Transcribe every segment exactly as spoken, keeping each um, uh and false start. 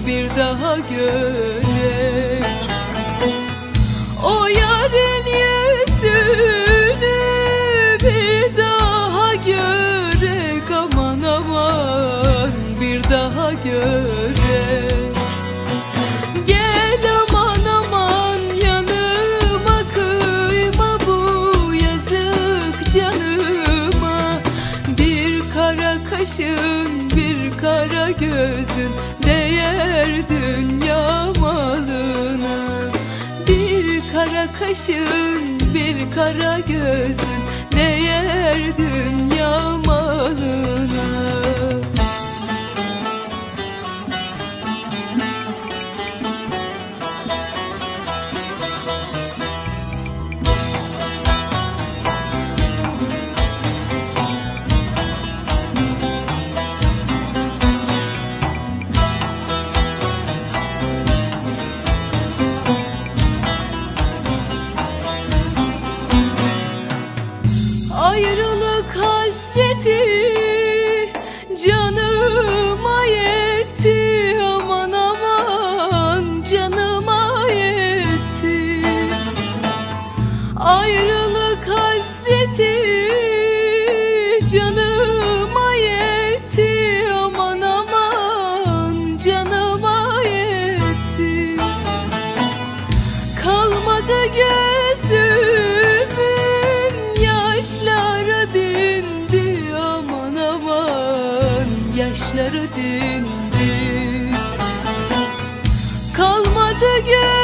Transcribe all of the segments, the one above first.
bir daha görek. O yarın yüzünü bir daha görek, aman aman bir daha görek. Gel aman aman yanıma, kıyma bu yazık canıma. Bir kara kaşın bir kara gözün değer dünya malına. Bir kara kaşın bir kara gözün değer dünya malına. Ayrılık hasreti canıma yetti, aman aman canıma yetti. Ayrılık hasreti canıma yetti, aman aman canıma yetti. Kalmadı gözümün yaşları dindi, aman aman yaşları dindi. Kalmadı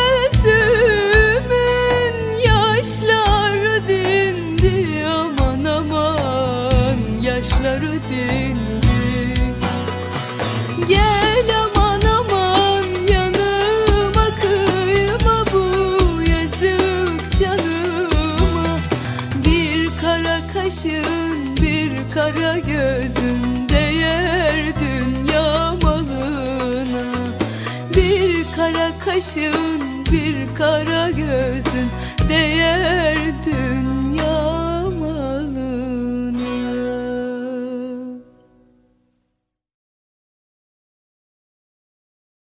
gözümün yaşları dindi, aman aman yaşları dindi. Gel aman aman yanıma, kıyma bu yazık canıma. Bir kara kaşın bir kara gözün değer dünya malına. Bir kara kaşın bir kara gözün değer dünya